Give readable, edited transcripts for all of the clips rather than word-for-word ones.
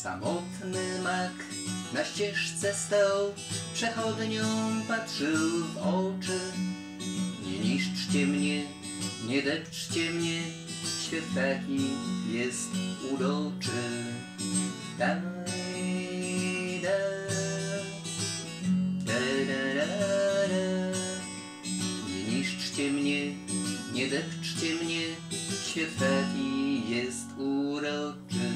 Samotny mak na ścieżce stał, przechodniom patrzył w oczy. Nie niszczcie mnie, nie depczcie mnie, świat taki jest uroczy. Da, da, da, da, da, da. Nie niszczcie mnie, nie depczcie mnie, świat taki jest uroczy.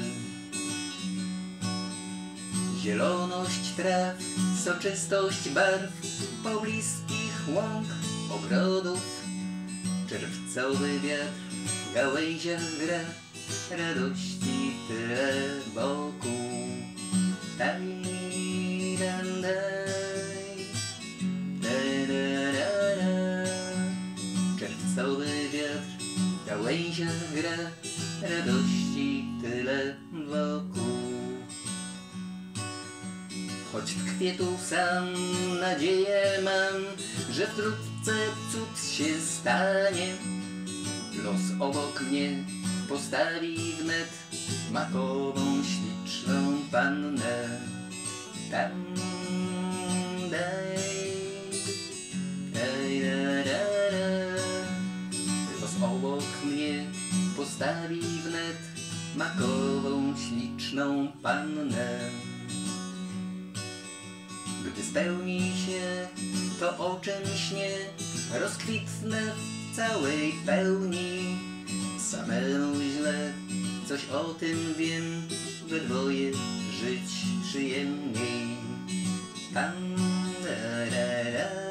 Zieloność traw, soczystość barw, pobliskich łąk, ogrodów. Czerwcowy wiatr w gałęziach gra, radości tyle wokół. Daj, daj, daj, daj, daj, daj. Czerwcowy wiatr w gałęziach gra, radości tyle wokół. Choć tkwię tu sam, nadzieję mam, że wkrótce cud się stanie. Los obok mnie postawi wnet makową, śliczną pannę. Tam, daj, daj, da, da, da. Los obok mnie postawi wnet makową, śliczną pannę. Gdy spełni się to, o czym śnię, rozkwitnę w całej pełni. Samemu źle, coś o tym wiem, we dwoje żyć przyjemniej. Tam, da, da, da.